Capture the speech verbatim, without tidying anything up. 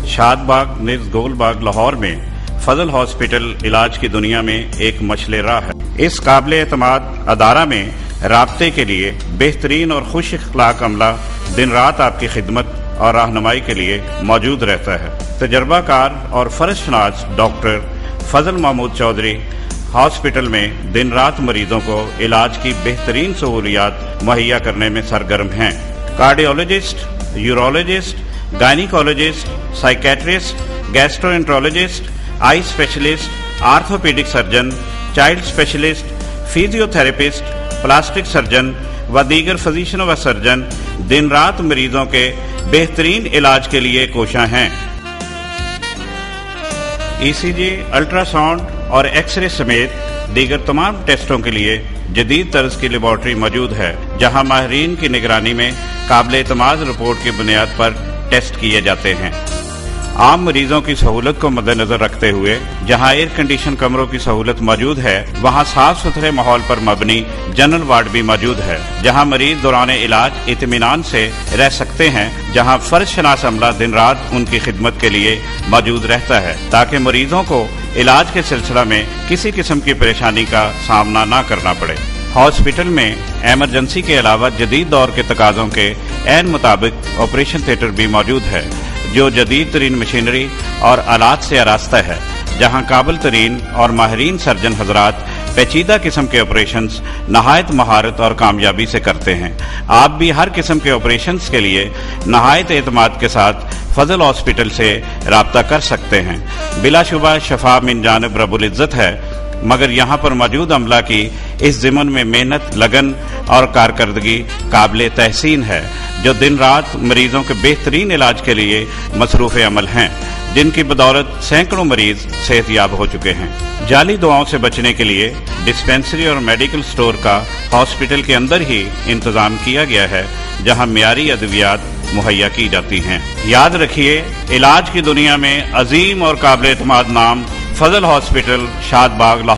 शाद बाग निज गोल बाग लाहौर में फजल हॉस्पिटल इलाज की दुनिया में एक मशले राह है। इस काबिल एतमाद अदारा में राब्ते के लिए बेहतरीन और खुश अखलाक अमला दिन रात आपकी खिदमत और रहनुमाई के लिए मौजूद रहता है। तजर्बाकार और फर्जशनास डॉक्टर फजल महमूद चौधरी हॉस्पिटल में दिन रात मरीजों को इलाज की बेहतरीन सहूलियात मुहैया करने में सरगर्म हैं। Cardiologist, urologist, gynaecologist, psychiatrist, gastroenterologist, eye specialist, orthopaedic surgeon, child specialist, physiotherapist, plastic surgeon व दीगर फिजिशियन व सर्जन दिन रात मरीजों के बेहतरीन इलाज के लिए कोशां हैं। ईसीजी, अल्ट्रासाउंड और एक्सरे समेत दीगर तमाम टेस्टों के लिए जदीद तर्ज की लेबॉर्ट्री मौजूद है, जहां माहिरीन की निगरानी में काबिल एतमाद रिपोर्ट की बुनियाद पर टेस्ट किए जाते हैं। आम मरीजों की सहूलत को मद्देनजर रखते हुए जहां एयर कंडीशन कमरों की सहूलत मौजूद है, वहां साफ सुथरे माहौल पर मबनी जनरल वार्ड भी मौजूद है, जहां मरीज दौरान इलाज इत्मीनान से रह सकते हैं, जहां फर्जशनास अमला दिन रात उनकी खिदमत के लिए मौजूद रहता है, ताकि मरीजों को इलाज के सिलसिला में किसी किस्म की परेशानी का सामना न करना पड़े। हॉस्पिटल में एमरजेंसी के अलावा जदीद दौर के तकाज़ों के ऐन मुताबिक ऑपरेशन थिएटर भी मौजूद है, जो जदीद तरीन मशीनरी और आलात से आरास्ता है, जहां काबिल तरीन और माहिरीन सर्जन हजरात पेचीदा किस्म के ऑपरेशंस नहायत महारत और कामयाबी से करते हैं। आप भी हर किस्म के ऑपरेशंस के लिए नहायत एतमाद के साथ फजल हॉस्पिटल से राब्ता कर सकते हैं। बिलाशुबा शफा मिन जानिब रब्बुल इज्जत है, मगर यहाँ पर मौजूद अमला की इस ज़िमन में मेहनत, लगन और कारकर्दगी काबिल तहसीन है, जो दिन रात मरीजों के बेहतरीन इलाज के लिए मसरूफ़ अमल हैं, जिनकी बदौलत सैकड़ों मरीज सेहतयाब हो चुके हैं। जाली दुआओं से बचने के लिए डिस्पेंसरी और मेडिकल स्टोर का हॉस्पिटल के अंदर ही इंतजाम किया गया है, जहां मियारी अद्वियात मुहैया की जाती हैं। याद रखिए, इलाज की दुनिया में अजीम और काबिल एतमाद नाम फजल हॉस्पिटल, शाद बाग।